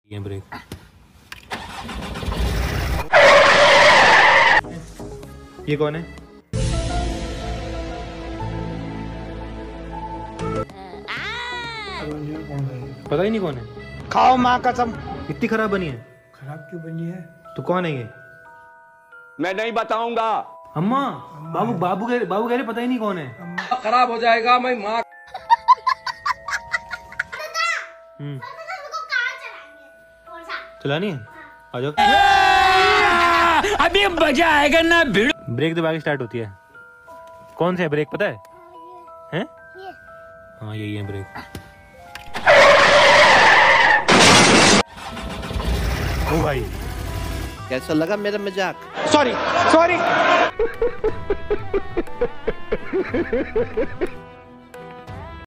ये ब्रेक। ये कौन है? पता ही नहीं कौन है। खाओ माँ कसम। इतनी खराब बनी है? खराब क्यों बनी है? तो कौन है ये? मैं नहीं बताऊंगा। अम्मा। बाबू कह रहे पता ही नहीं कौन है। खराब हो जाएगा मैं माँ। चलानी है? आ जाओ। अभी मजा आएगा ना भिड़। ब्रेक दबा के स्टार्ट होती है। कौन सा है ब्रेक पता है? हैं? हाँ यही है ब्रेक। ओ भाई कैसा लगा मेरा मजाक? सॉरी।